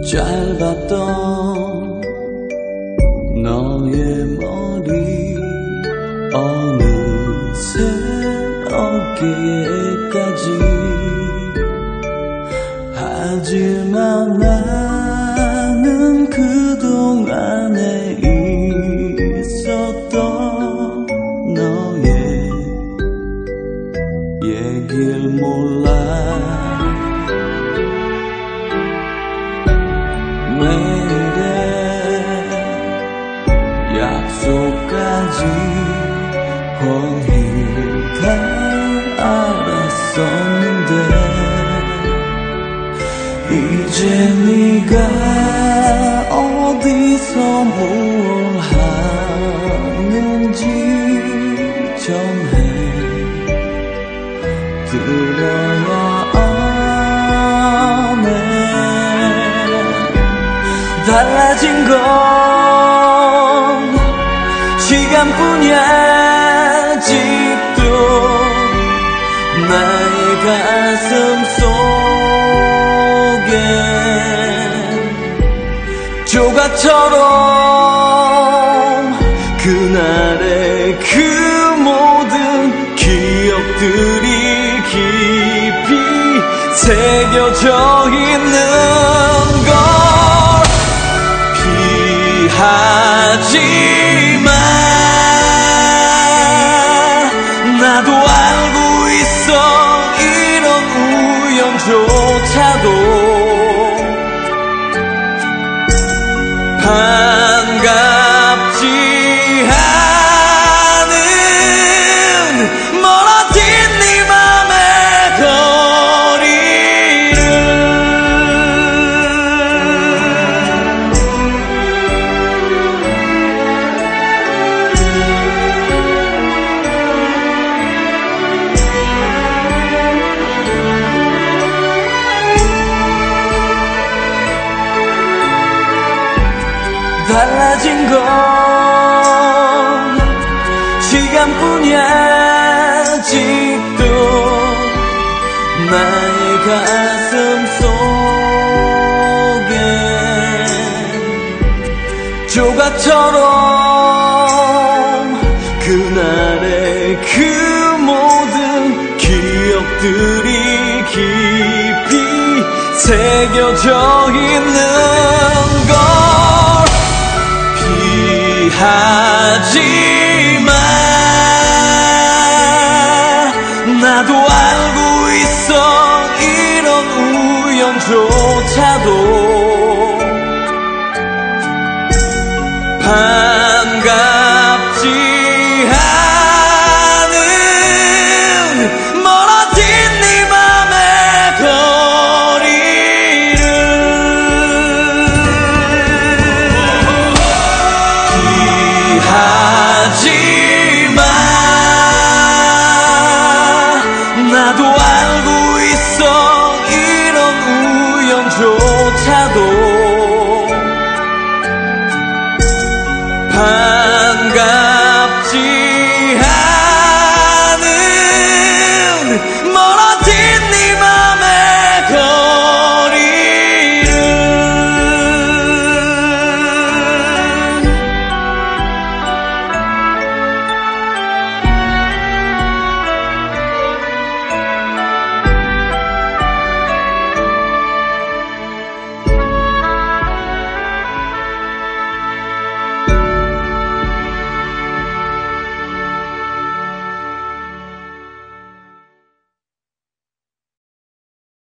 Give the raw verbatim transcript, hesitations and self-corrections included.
짧았던 너의 머리 어느새 어깨까지. 하지만 나는 그동안에 있었던 너의 얘길 몰라. 왜 이래 약속까지 뻔히 다 알았었는데 이제 네가 어디서 뭘 하는지 전해 들어야 하네. 달라진 건 시간뿐이야. 아직도 나의 가슴 속에 조각처럼 그날의 그 모든 기억들이 깊이 새겨져 있는 걸 피하지마. 나도 알고 있어 이런 우연조차도 반갑지 않은 멀어진 네 맘의 거리를. 달라진 건 시간뿐이야. 아직도 나의 가슴 속에 조각처럼 그날의 그 모든 기억들이 깊이 새겨져 있는 걸 피하지마. 나도 알고 있어 이런 우연조차도 반